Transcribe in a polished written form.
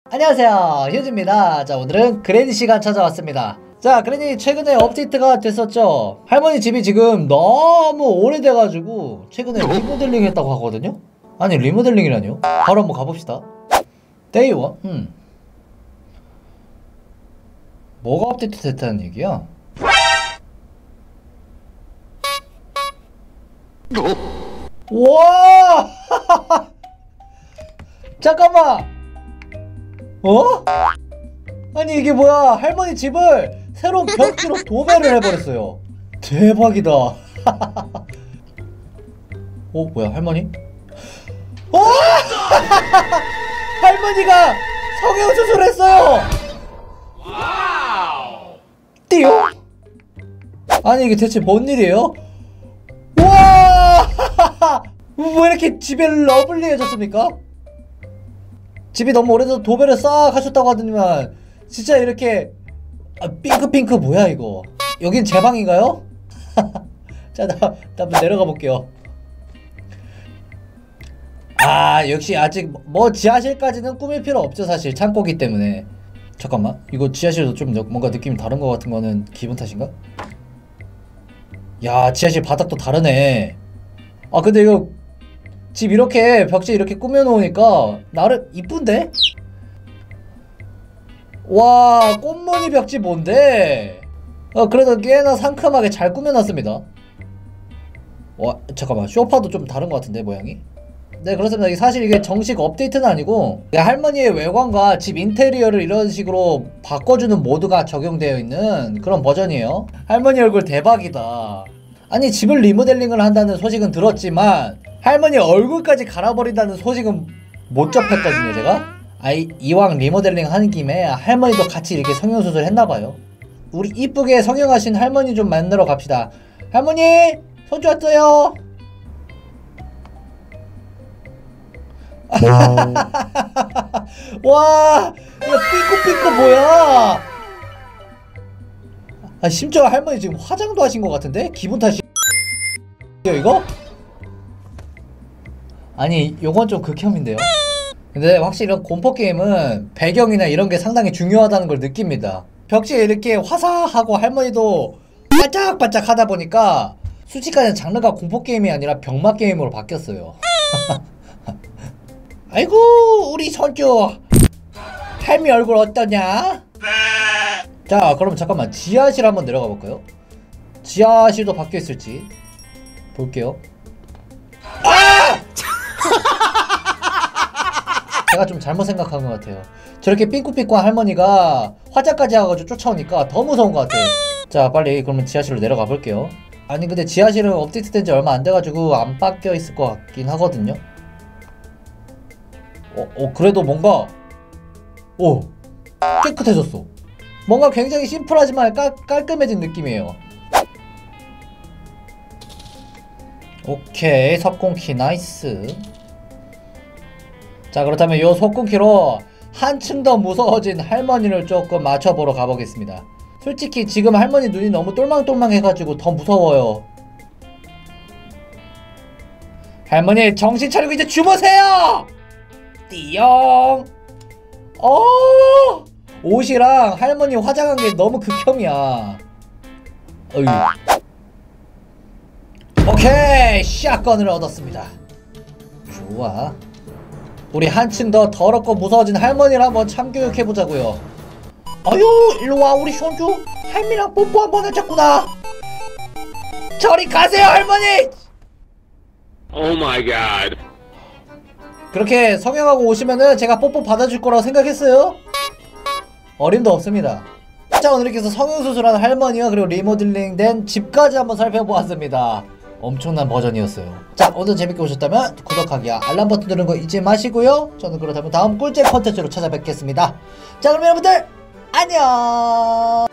안녕하세요, 휴즈입니다. 자, 오늘은 그레니 시간 찾아왔습니다. 자, 그레니 최근에 업데이트가 됐었죠. 할머니 집이 지금 너무 오래돼가지고 최근에 리모델링 했다고 하거든요. 아니, 리모델링이라뇨? 바로 한번 가봅시다. 데이 원? 뭐가 업데이트 됐다는 얘기야? 와! 잠깐만! 어? 아니 이게 뭐야, 할머니 집을 새로운 벽지로 도배를 해버렸어요. 대박이다. 뭐야, 할머니? 할머니가 성형수술 했어요. 띠용? 아니 이게 대체 뭔 일이에요? 와! 왜 이렇게 집에 러블리해졌습니까? 집이 너무 오래돼서 도배를 싹 하셨다고 하더니만 진짜 이렇게 핑크핑크 뭐야 이거? 여긴 제 방인가요? 자, 나 한번 내려가 볼게요. 역시 아직 뭐 지하실까지는 꾸밀 필요 없죠, 사실 창고기 때문에. 잠깐만, 이거 지하실도 좀 뭔가 느낌이 다른 것 같은 거는 기분 탓인가? 야, 지하실 바닥도 다르네. 근데 이거 집 이렇게 벽지 이렇게 꾸며놓으니까 나름 이쁜데? 와, 꽃무늬 벽지 뭔데? 그래도 꽤나 상큼하게 잘 꾸며놨습니다. 와, 잠깐만, 소파도 좀 다른 것 같은데, 모양이? 네, 그렇습니다. 사실 이게 정식 업데이트는 아니고 할머니의 외관과 집 인테리어를 이런 식으로 바꿔주는 모드가 적용되어 있는 그런 버전이에요. 할머니 얼굴 대박이다. 아니, 집을 리모델링을 한다는 소식은 들었지만 할머니 얼굴까지 갈아버린다는 소식은 못 접했거든요, 제가. 이왕 리모델링 하는 김에 할머니도 같이 이렇게 성형수술 했나봐요. 우리 이쁘게 성형하신 할머니 좀 만나러 갑시다. 할머니! 손주 왔어요! 와! 이거 삐꾸삐꾸 뭐야! 심지어 할머니 지금 화장도 하신 것 같은데? 기분 탓이에요, 이거? 아니, 요건 좀 극혐인데요? 근데 확실히 이런 공포게임은 배경이나 이런게 상당히 중요하다는 걸 느낍니다. 벽지에 이렇게 화사하고 할머니도 반짝반짝 하다보니까 순식간에 장르가 공포게임이 아니라 병맛게임으로 바뀌었어요. 아이고, 우리 손주 할미 얼굴 어떠냐? 자, 그럼 잠깐만, 지하실 한번 내려가 볼까요? 지하실도 바뀌어있을지 볼게요. 제가 좀 잘못 생각한 것 같아요. 저렇게 삥꾸삥꾸한 할머니가 화장까지 하가지고 쫓아오니까 더 무서운 것 같아요. 자, 빨리 그러면 지하실로 내려가 볼게요. 아니 근데 지하실은 업데이트 된 지 얼마 안 돼가지고 안 바뀌어 있을 것 같긴 하거든요. 그래도 뭔가 깨끗해졌어. 뭔가 굉장히 심플하지만 깔끔해진 느낌이에요. 오케이, 석공키 나이스. 자, 그렇다면 요 석공키로 한층 더 무서워진 할머니를 조금 맞춰보러 가보겠습니다. 솔직히 지금 할머니 눈이 너무 똘망똘망 해가지고 더 무서워요. 할머니 정신 차리고 이제 주무세요! 띠용! 옷이랑 할머니 화장한 게 너무 극혐이야. 오케이, 샷건을 얻었습니다. 좋아. 우리 한층 더 더럽고 무서워진 할머니를 한번 참교육해보자고요. 아유, 일로와 우리 손주. 할미랑 뽀뽀 한번 하자꾸나. 저리 가세요, 할머니! Oh my god. 그렇게 성형하고 오시면은 제가 뽀뽀 받아줄 거라고 생각했어요? 어림도 없습니다. 자, 오늘 이렇게 해서 성형수술한 할머니와 그리고 리모델링 된 집까지 한번 살펴보았습니다. 엄청난 버전이었어요. 자, 오늘 재밌게 보셨다면 구독하기와 알람 버튼 누르는 거 잊지 마시고요. 저는 그렇다면 다음 꿀잼 컨텐츠로 찾아뵙겠습니다. 자, 그럼 여러분들 안녕.